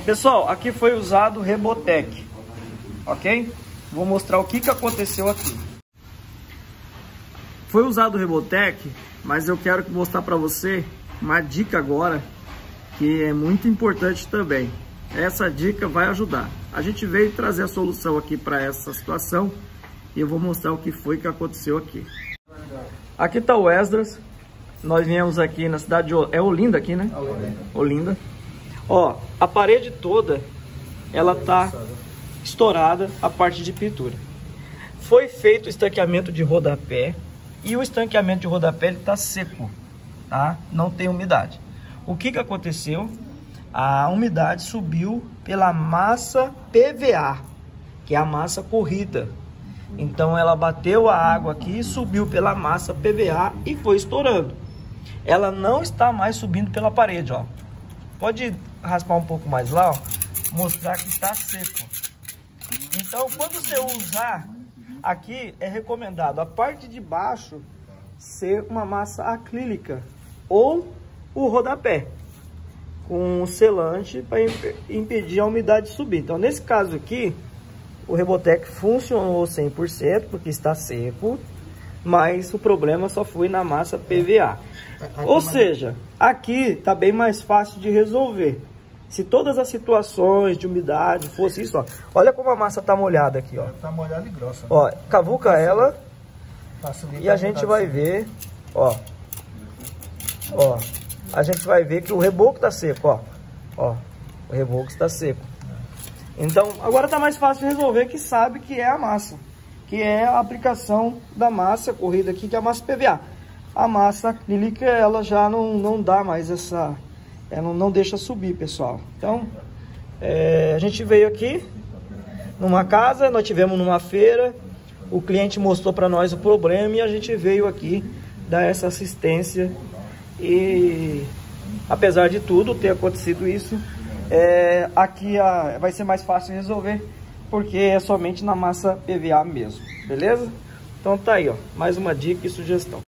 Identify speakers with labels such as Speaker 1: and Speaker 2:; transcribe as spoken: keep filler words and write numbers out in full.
Speaker 1: Pessoal, aqui foi usado o Rebotec, ok? Vou mostrar o que, que aconteceu aqui. Foi usado o Rebotec, mas eu quero mostrar para você uma dica agora que é muito importante também. Essa dica vai ajudar. A gente veio trazer a solução aqui para essa situação e eu vou mostrar o que foi que aconteceu aqui. Aqui está o Esdras. Nós viemos aqui na cidade de é Olinda aqui, né? Olinda. Olinda. Ó, a parede toda ela tá estourada, a parte de pintura. Foi feito o estanqueamento de rodapé e o estanqueamento de rodapé ele tá seco, tá? Não tem umidade. O que que aconteceu? A umidade subiu pela massa P V A, que é a massa corrida. Então ela bateu a água aqui, subiu pela massa P V A e foi estourando. Ela não está mais subindo pela parede, ó. Pode raspar um pouco mais lá, ó, mostrar que está seco. Então quando você usar, aqui é recomendado a parte de baixo ser uma massa acrílica ou o rodapé com selante para impedir a umidade de subir. Então nesse caso aqui o Rebotec funcionou cem por cento porque está seco, mas o problema só foi na massa P V A. Ou seja, aqui está bem mais fácil de resolver. Se todas as situações de umidade fosse isso, ó, olha como a massa está molhada aqui, ó.
Speaker 2: Tá molhada e grossa.
Speaker 1: Ó, cavuca ela e a gente vai ver, ó, ó, a gente vai ver que o reboco está seco, ó, ó, o reboco está seco. Então, agora está mais fácil de resolver, que sabe que é a massa, que é a aplicação da massa corrida aqui, que é a massa P V A. A massa acrílica, ela já não, não dá mais essa, ela não deixa subir, pessoal. Então, é, a gente veio aqui numa casa, nós tivemos numa feira, o cliente mostrou para nós o problema e a gente veio aqui dar essa assistência. E apesar de tudo ter acontecido isso, é, aqui a, vai ser mais fácil de resolver, porque é somente na massa P V A mesmo, beleza? Então tá aí, ó, mais uma dica e sugestão.